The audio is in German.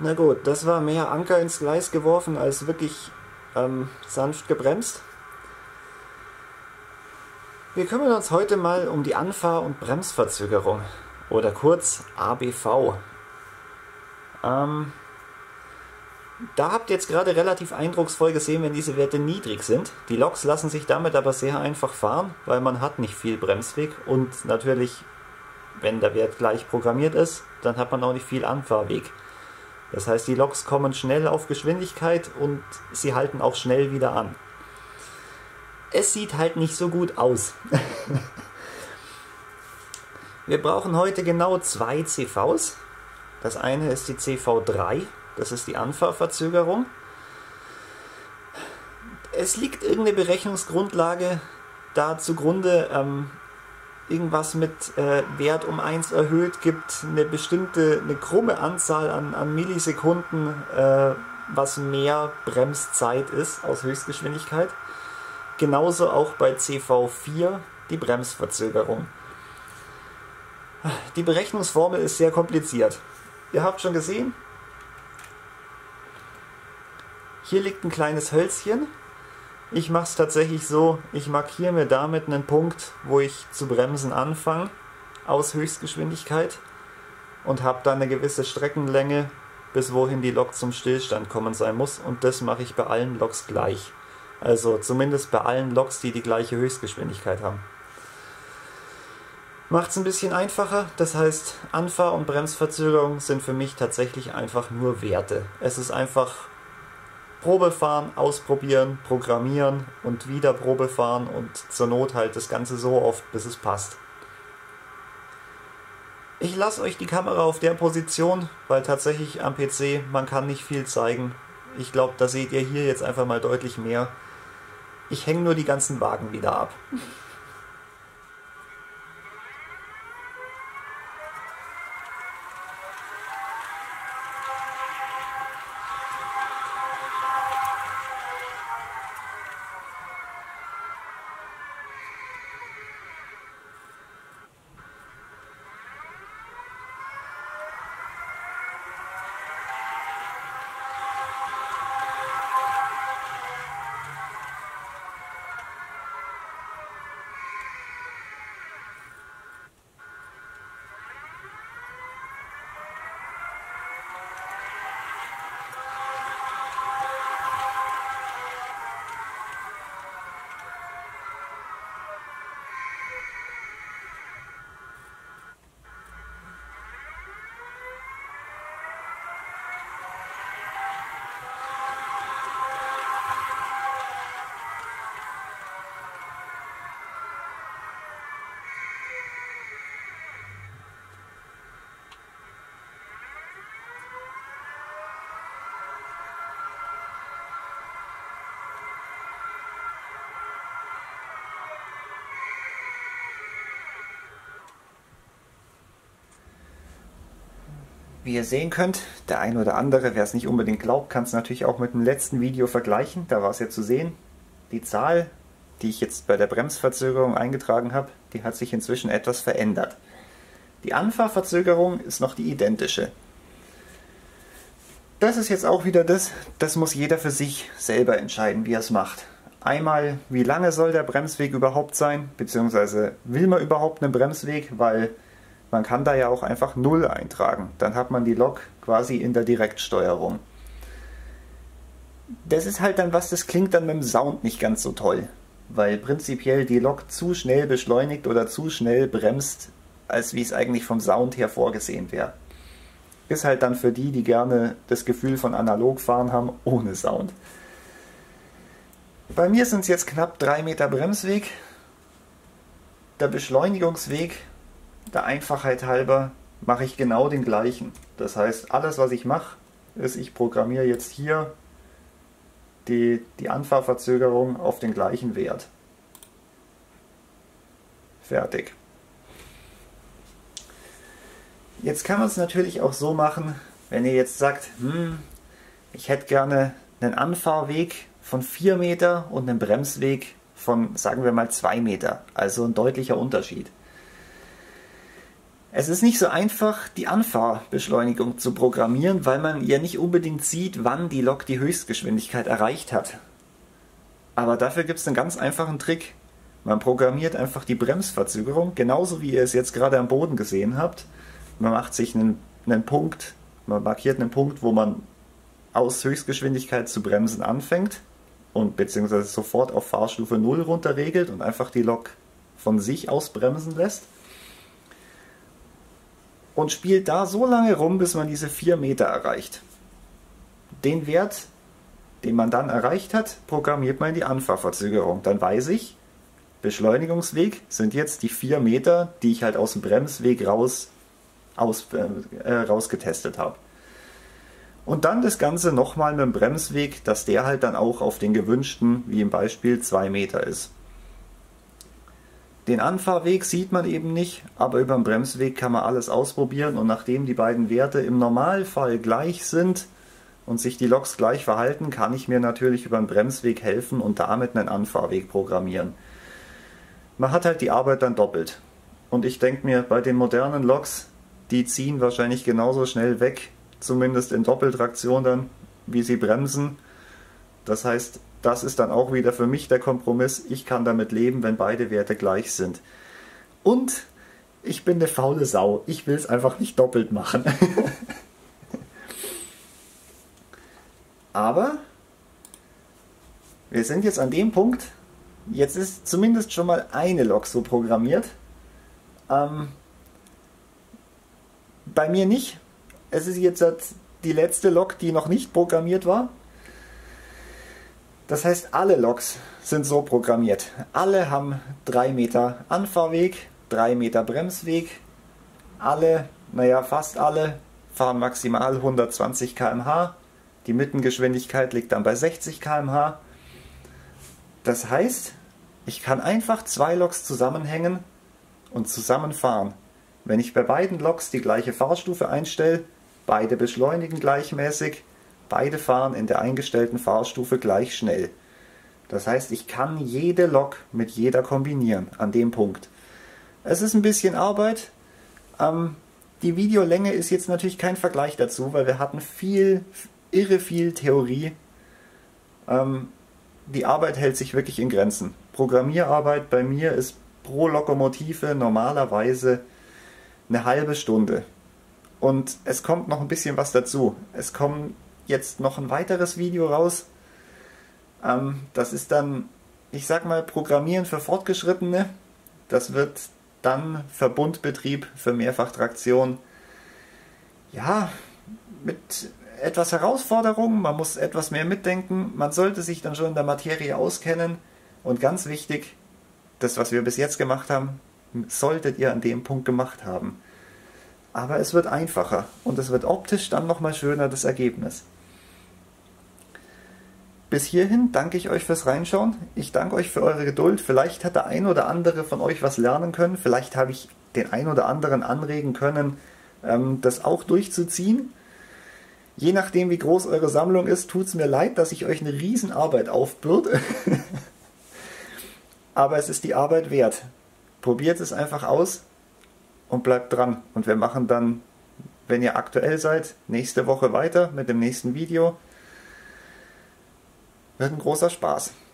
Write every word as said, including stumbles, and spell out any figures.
Na gut, das war mehr Anker ins Gleis geworfen als wirklich ähm, sanft gebremst. Wir kümmern uns heute mal um die Anfahr- und Bremsverzögerung oder kurz A B V. Ähm, da habt ihr jetzt gerade relativ eindrucksvoll gesehen, wenn diese Werte niedrig sind. Die Loks lassen sich damit aber sehr einfach fahren, weil man hat nicht viel Bremsweg und natürlich, wenn der Wert gleich programmiert ist, dann hat man auch nicht viel Anfahrweg. Das heißt, die Loks kommen schnell auf Geschwindigkeit und sie halten auch schnell wieder an. Es sieht halt nicht so gut aus. Wir brauchen heute genau zwei C Vs. Das eine ist die C V drei, das ist die Anfahrverzögerung. Es liegt irgendeine Berechnungsgrundlage da zugrunde, ähm, irgendwas mit äh, Wert um eins erhöht, gibt eine bestimmte, eine krumme Anzahl an, an Millisekunden, äh, was mehr Bremszeit ist aus Höchstgeschwindigkeit. Genauso auch bei C V vier die Bremsverzögerung. Die Berechnungsformel ist sehr kompliziert. Ihr habt schon gesehen, hier liegt ein kleines Hölzchen. Ich mache es tatsächlich so, ich markiere mir damit einen Punkt, wo ich zu bremsen anfange, aus Höchstgeschwindigkeit, und habe dann eine gewisse Streckenlänge, bis wohin die Lok zum Stillstand kommen sein muss, und das mache ich bei allen Loks gleich. Also zumindest bei allen Loks, die die gleiche Höchstgeschwindigkeit haben. Macht es ein bisschen einfacher, das heißt, Anfahr- und Bremsverzögerung sind für mich tatsächlich einfach nur Werte. Es ist einfach Probefahren, ausprobieren, programmieren und wieder Probefahren und zur Not halt das Ganze so oft, bis es passt. Ich lasse euch die Kamera auf der Position, weil tatsächlich am P C, man kann nicht viel zeigen. Ich glaube, da seht ihr hier jetzt einfach mal deutlich mehr. Ich hänge nur die ganzen Wagen wieder ab. Wie ihr sehen könnt, der ein oder andere, wer es nicht unbedingt glaubt, kann es natürlich auch mit dem letzten Video vergleichen. Da war es ja zu sehen. Die Zahl, die ich jetzt bei der Bremsverzögerung eingetragen habe, die hat sich inzwischen etwas verändert. Die Anfahrverzögerung ist noch die identische. Das ist jetzt auch wieder das, das muss jeder für sich selber entscheiden, wie er es macht. Einmal, wie lange soll der Bremsweg überhaupt sein, beziehungsweise will man überhaupt einen Bremsweg, weil man kann da ja auch einfach null eintragen. Dann hat man die Lok quasi in der Direktsteuerung. Das ist halt dann was, das klingt dann mit dem Sound nicht ganz so toll, weil prinzipiell die Lok zu schnell beschleunigt oder zu schnell bremst, als wie es eigentlich vom Sound her vorgesehen wäre. Ist halt dann für die, die gerne das Gefühl von Analogfahren haben, ohne Sound. Bei mir sind es jetzt knapp drei Meter Bremsweg. Der Beschleunigungsweg, der Einfachheit halber, mache ich genau den gleichen. Das heißt, alles was ich mache, ist, ich programmiere jetzt hier die, die Anfahrverzögerung auf den gleichen Wert. Fertig. Jetzt kann man es natürlich auch so machen, wenn ihr jetzt sagt, hm, ich hätte gerne einen Anfahrweg von vier Meter und einen Bremsweg von, sagen wir mal, zwei Meter. Also ein deutlicher Unterschied. Es ist nicht so einfach, die Anfahrbeschleunigung zu programmieren, weil man ja nicht unbedingt sieht, wann die Lok die Höchstgeschwindigkeit erreicht hat. Aber dafür gibt es einen ganz einfachen Trick. Man programmiert einfach die Bremsverzögerung, genauso wie ihr es jetzt gerade am Boden gesehen habt. Man macht sich einen, einen Punkt, man markiert einen Punkt, wo man aus Höchstgeschwindigkeit zu bremsen anfängt und beziehungsweise sofort auf Fahrstufe null runter regelt und einfach die Lok von sich aus bremsen lässt. Und spielt da so lange rum, bis man diese vier Meter erreicht. Den Wert, den man dann erreicht hat, programmiert man in die Anfahrverzögerung. Dann weiß ich, Beschleunigungsweg sind jetzt die vier Meter, die ich halt aus dem Bremsweg raus, aus, äh, rausgetestet habe. Und dann das Ganze nochmal mit dem Bremsweg, dass der halt dann auch auf den gewünschten, wie im Beispiel, zwei Meter ist. Den Anfahrweg sieht man eben nicht, aber über den Bremsweg kann man alles ausprobieren und nachdem die beiden Werte im Normalfall gleich sind und sich die Loks gleich verhalten, kann ich mir natürlich über den Bremsweg helfen und damit einen Anfahrweg programmieren. Man hat halt die Arbeit dann doppelt. Und ich denke mir, bei den modernen Loks, die ziehen wahrscheinlich genauso schnell weg, zumindest in Doppeltraktion dann, wie sie bremsen. Das heißt, das ist dann auch wieder für mich der Kompromiss. Ich kann damit leben, wenn beide Werte gleich sind. Und ich bin eine faule Sau. Ich will es einfach nicht doppelt machen. Aber wir sind jetzt an dem Punkt, jetzt ist zumindest schon mal eine Lok so programmiert. Ähm, bei mir nicht. Es ist jetzt die letzte Lok, die noch nicht programmiert war. Das heißt, alle Loks sind so programmiert. Alle haben drei Meter Anfahrweg, drei Meter Bremsweg. Alle, naja, fast alle, fahren maximal hundertzwanzig Kilometer pro Stunde. Die Mittengeschwindigkeit liegt dann bei sechzig Kilometer pro Stunde. Das heißt, ich kann einfach zwei Loks zusammenhängen und zusammenfahren. Wenn ich bei beiden Loks die gleiche Fahrstufe einstelle, beide beschleunigen gleichmäßig, beide fahren in der eingestellten Fahrstufe gleich schnell. Das heißt, ich kann jede Lok mit jeder kombinieren an dem Punkt. Es ist ein bisschen Arbeit. Ähm, die Videolänge ist jetzt natürlich kein Vergleich dazu, weil wir hatten viel, irre viel Theorie. Ähm, die Arbeit hält sich wirklich in Grenzen. Programmierarbeit bei mir ist pro Lokomotive normalerweise eine halbe Stunde. Und es kommt noch ein bisschen was dazu. Es kommt jetzt noch ein weiteres Video raus. Ähm, das ist dann, ich sag mal, Programmieren für Fortgeschrittene. Das wird dann Verbundbetrieb für Mehrfachtraktion. Ja, mit etwas Herausforderung. Man muss etwas mehr mitdenken. Man sollte sich dann schon in der Materie auskennen. Und ganz wichtig, das, was wir bis jetzt gemacht haben, solltet ihr an dem Punkt gemacht haben. Aber es wird einfacher und es wird optisch dann nochmal schöner, das Ergebnis. Bis hierhin danke ich euch fürs Reinschauen. Ich danke euch für eure Geduld. Vielleicht hat der ein oder andere von euch was lernen können. Vielleicht habe ich den ein oder anderen anregen können, das auch durchzuziehen. Je nachdem, wie groß eure Sammlung ist, tut es mir leid, dass ich euch eine Riesenarbeit aufbürde. Aber es ist die Arbeit wert. Probiert es einfach aus. Und bleibt dran. Und wir machen dann, wenn ihr aktuell seid, nächste Woche weiter mit dem nächsten Video. Wird ein großer Spaß.